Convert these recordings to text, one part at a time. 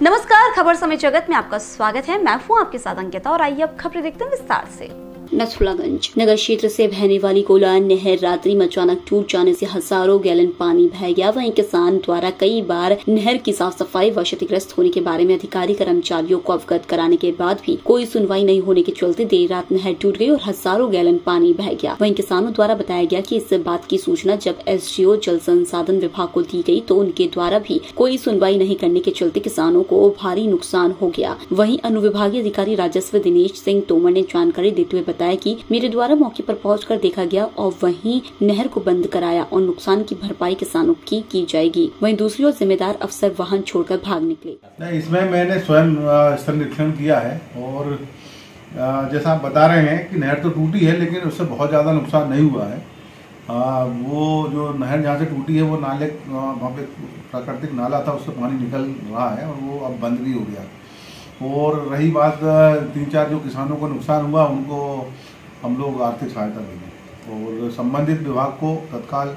नमस्कार, खबर समय जगत में आपका स्वागत है। मैं हूँ आपके साथ अंकिता और आइए अब खबरें देखते हैं विस्तार से। नथुलागंज नगर क्षेत्र से बहने वाली कोलान नहर रात्रि में अचानक टूट जाने से हजारों गैलन पानी बह गया। वहीं किसान द्वारा कई बार नहर की साफ सफाई व क्षतिग्रस्त होने के बारे में अधिकारी कर्मचारियों को अवगत कराने के बाद भी कोई सुनवाई नहीं होने के चलते देर रात नहर टूट गई और हजारों गैलन पानी बह गया। वहीं किसानों द्वारा बताया गया कि इस बात की सूचना जब SDO जल संसाधन विभाग को दी गई तो उनके द्वारा भी कोई सुनवाई नहीं करने के चलते किसानों को भारी नुकसान हो गया। वहीं अनुविभागीय अधिकारी राजस्व दिनेश सिंह तोमर ने जानकारी देते हुए बताया कि मेरे द्वारा मौके पर पहुंचकर देखा गया और वहीं नहर को बंद कराया और नुकसान की भरपाई किसानों की जाएगी। वहीं दूसरी ओर जिम्मेदार अफसर वाहन छोड़कर भाग निकले। नहीं, इसमें मैंने स्वयं स्थल निरीक्षण किया है और जैसा आप बता रहे हैं कि नहर तो टूटी है लेकिन उससे बहुत ज़्यादा नुकसान नहीं हुआ है। वो जो नहर जहाँ से टूटी है वो नाले, वहाँ पे प्राकृतिक नाला था, उससे पानी निकल रहा है और वो अब बंद भी हो गया। और रही बात 3-4 जो किसानों को नुकसान हुआ उनको हम लोग आर्थिक सहायता देंगे और संबंधित विभाग को तत्काल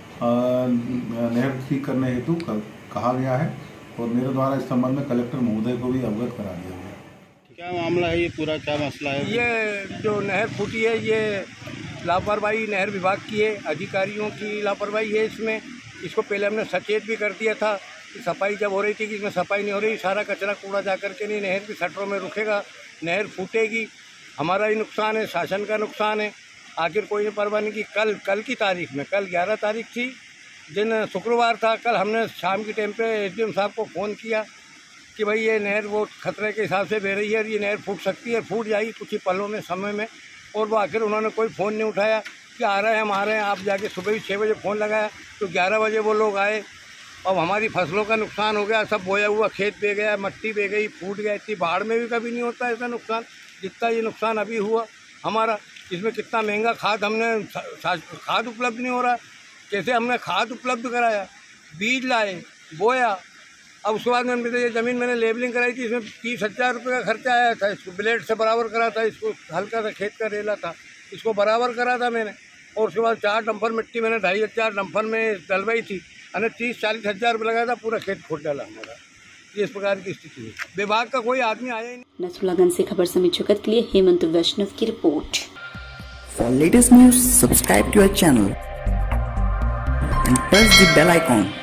नहर ठीक करने हेतु कहा गया है और मेरे द्वारा इस संबंध में कलेक्टर महोदय को भी अवगत करा दिया गया। क्या मामला है, ये पूरा क्या मसला है? ये जो नहर फूटी है ये लापरवाही नहर विभाग की है, अधिकारियों की लापरवाही है। इसको पहले हमने सचेत भी कर दिया था कि सफाई जब हो रही थी कि इसमें सफाई नहीं हो रही, सारा कचरा कूड़ा जा करके नहीं नहर की शटरों में रुकेगा, नहर फूटेगी, हमारा ही नुकसान है, शासन का नुकसान है। आखिर कोई ने परवाह नहीं की। कल की तारीख में, कल 11 तारीख थी, दिन शुक्रवार था। कल हमने शाम के टाइम पे SDM साहब को फ़ोन किया कि भाई ये नहर वो खतरे के हिसाब से बह रही है और ये नहर फूट सकती है, फूट जाएगी कुछ ही पलों में, समय में। और वो आखिर उन्होंने कोई फ़ोन नहीं उठाया कि आ रहे हैं, हम आ रहे हैं। आप जाके सुबह ही 6 बजे फ़ोन लगाया तो 11 बजे वो लोग आए। अब हमारी फसलों का नुकसान हो गया, सब बोया हुआ खेत बह गया, मट्टी बह गई, फूट गया। इतनी बाढ़ में भी कभी नहीं होता ऐसा नुकसान जितना ये नुकसान अभी हुआ हमारा। इसमें कितना महंगा खाद उपलब्ध नहीं हो रहा। कैसे हमने खाद उपलब्ध कराया, बीज लाए, बोया। अब उसके बाद में ये ज़मीन मैंने लेबलिंग कराई थी, इसमें 30,000 रुपये का खर्चा आया था। इसको ब्लेड से बराबर करा था, इसको हल्का सा खेत का रेला था, इसको बराबर करा था मैंने। और उसके बाद 4 डंपर मिट्टी मैंने 2,500 डंपर में डलवाई थी, मैंने 30-40 हज़ार रुपये लगाया था, पूरा खेत खोद डाला हमारा। इस प्रकार की स्थिति है, विभाग का कोई आदमी आया ही नहीं। नथुलागंज से खबर समय जगत के लिए हेमंत वैष्णव की रिपोर्ट। For latest news, subscribe to our channel and press the bell icon.